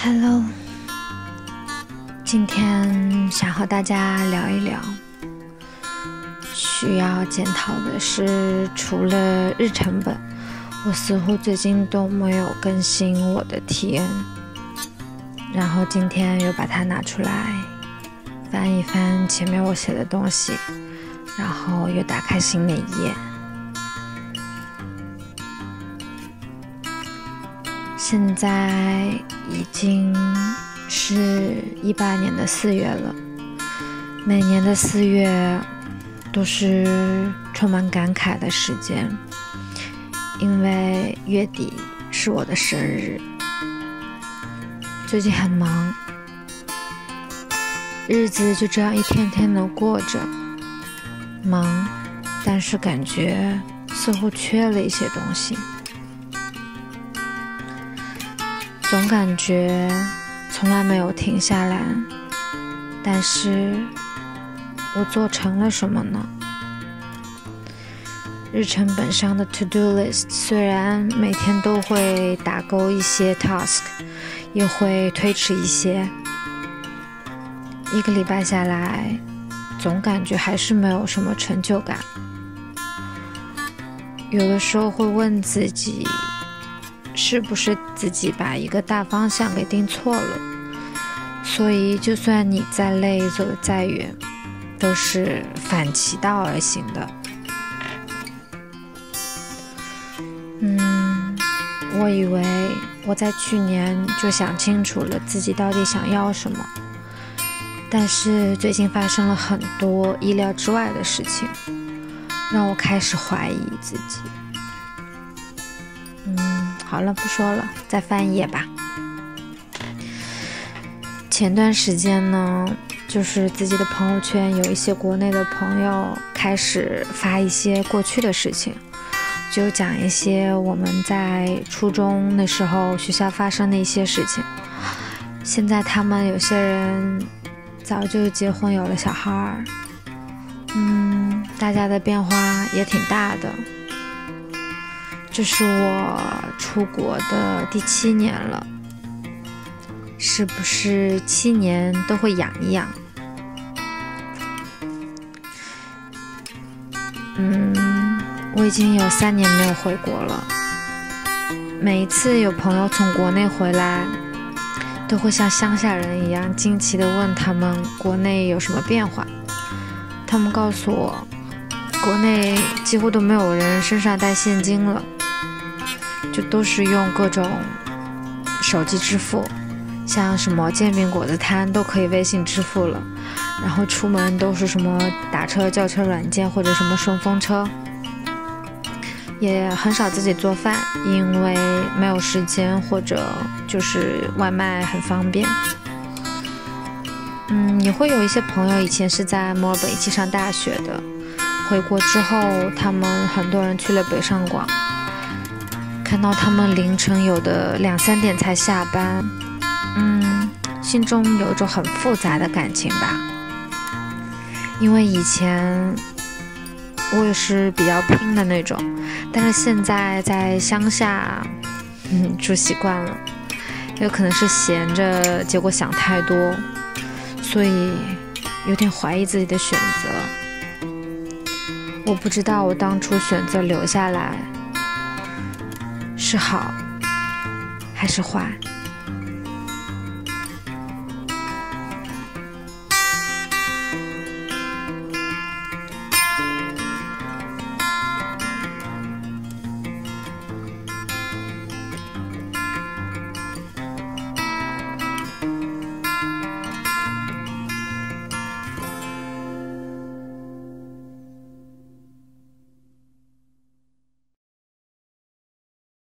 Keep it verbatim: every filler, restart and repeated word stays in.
Hello， 今天想和大家聊一聊，需要检讨的是，除了日程本，我似乎最近都没有更新我的 T N， 然后今天又把它拿出来翻一翻前面我写的东西，然后又打开新的一页。现在已经是一八年的四月了，每年的四月都是充满感慨的时间，因为月底是我的生日。最近很忙，日子就这样一天天的过着，忙，但是感觉似乎缺了一些东西。总感觉从来没有停下来，但是我做成了什么呢？日程本上的 to do list 虽然每天都会打勾一些 task， 也会推迟一些，一个礼拜下来，总感觉还是没有什么成就感。有的时候会问自己，是不是自己把一个大方向给定错了？所以就算你再累，走得再远，都是反其道而行的。嗯，我以为我在去年就想清楚了自己到底想要什么，但是最近发生了很多意料之外的事情，让我开始怀疑自己。嗯，好了，不说了，再翻一页吧。前段时间呢，就是自己的朋友圈有一些国内的朋友开始发一些过去的事情，就讲一些我们在初中那时候学校发生的一些事情。现在他们有些人早就结婚有了小孩，嗯，大家的变化也挺大的。这是我出国的第七年了，是不是七年都会痒一痒？嗯，我已经有三年没有回国了。每一次有朋友从国内回来，都会像乡下人一样惊奇地问他们国内有什么变化。他们告诉我，国内几乎都没有人身上带现金了，就都是用各种手机支付，像什么煎饼果子摊都可以微信支付了，然后出门都是什么打车叫车软件或者什么顺风车，也很少自己做饭，因为没有时间，或者就是外卖很方便。嗯，也会有一些朋友以前是在墨尔本一起上大学的，回国之后他们很多人去了北上广，看到他们凌晨有的两三点才下班，嗯，心中有一种很复杂的感情吧。因为以前我也是比较拼的那种，但是现在在乡下，嗯，住习惯了，有可能是闲着，结果想太多，所以有点怀疑自己的选择。我不知道我当初选择留下来是好还是坏。